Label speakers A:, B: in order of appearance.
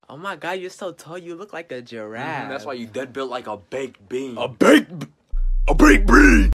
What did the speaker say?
A: Oh my god, you're so tall. You look like a giraffe.
B: That's why you dead built like a baked bean.
A: A baked bean.